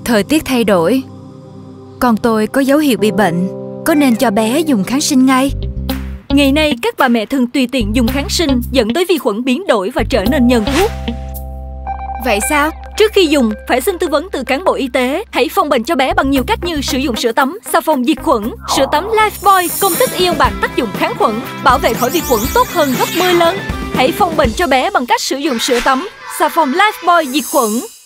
Thời tiết thay đổi, con tôi có dấu hiệu bị bệnh, có nên cho bé dùng kháng sinh ngay? Ngày nay, các bà mẹ thường tùy tiện dùng kháng sinh dẫn tới vi khuẩn biến đổi và trở nên nhờn thuốc. Vậy sao? Trước khi dùng, phải xin tư vấn từ cán bộ y tế. Hãy phòng bệnh cho bé bằng nhiều cách như sử dụng sữa tắm, xà phòng diệt khuẩn. Sữa tắm Lifebuoy công thức ion bạc tác dụng kháng khuẩn, bảo vệ khỏi vi khuẩn tốt hơn gấp 10 lần. Hãy phòng bệnh cho bé bằng cách sử dụng sữa tắm, xà phòng Lifebuoy diệt khuẩn.